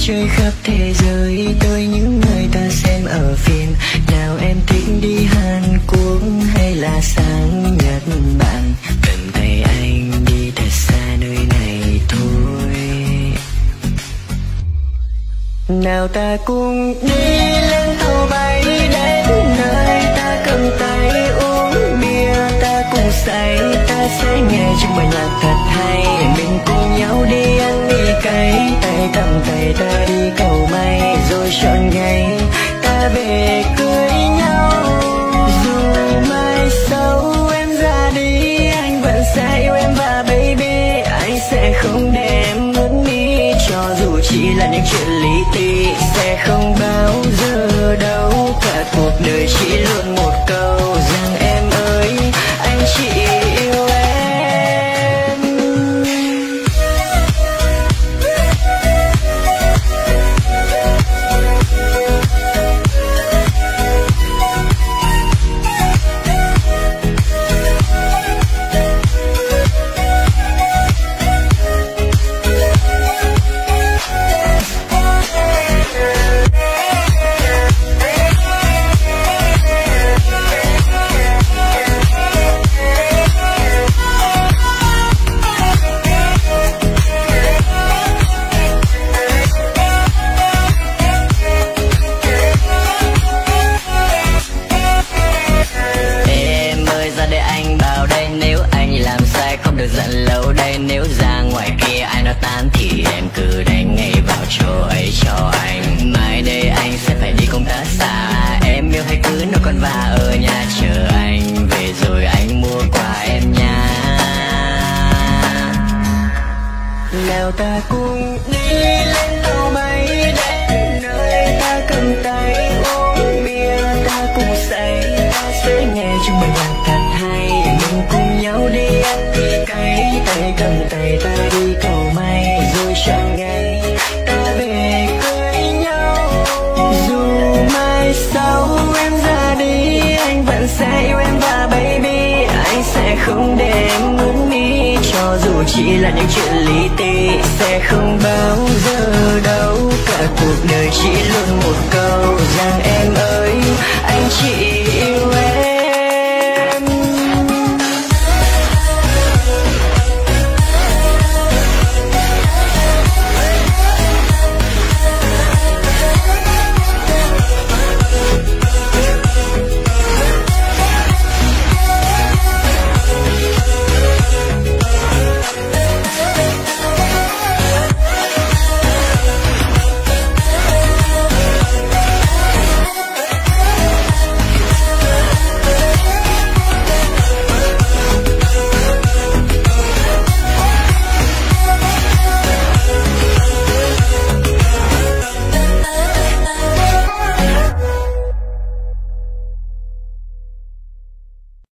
chơi khắp thế giới tới những nơi ta xem ở phim. Nào em thích đi Hàn Quốc hay là sang Nhật Bản, cầm tay anh đi thật xa nơi này thôi. Nào ta cùng đi lên tàu bay đến nơi ta cầm tay uống bia, ta cùng say, ta sẽ nghe trong bài nhạc thật hay. Mình cùng nhau đi ăn mì cay, tay cầm tay ta đi cầu may, rồi chọn ngày ta về cưới nhau. Dù mai sau em ra đi, anh vẫn sẽ yêu em và baby, anh sẽ không để em mất đi, cho dù chỉ là những chuyện lý ti, sẽ không bao giờ đâu. Cả cuộc đời chỉ luôn một câu rằng em ơi, anh chỉ yêu em. Không được giận lâu đây, nếu ra ngoài kia ai nói tan thì em cứ đánh ngay vào chỗ ấy cho anh. Mai đây anh sẽ phải đi công tác xa, em yêu hay cứ nói con và ở nhà chờ anh về rồi anh mua quà em nha. Nào ta cùng đi lên tàu bay đến nơi ta cầm tay uống bia, ta cùng say, ta sẽ nghe trong bài nhạc thật hay. Mình cùng nhau đi ăn mì cay, tay cầm tay ta đi cầu may, rồi chọn ngày ta về cưới nhau. Dù mai sau em ra đi, anh vẫn sẽ yêu em và baby, anh sẽ không để em mất đi, cho dù chỉ là những chuyện lý ti, sẽ không bao giờ đâu. Cả cuộc đời chỉ luôn một câu rằng em ơi, anh chỉ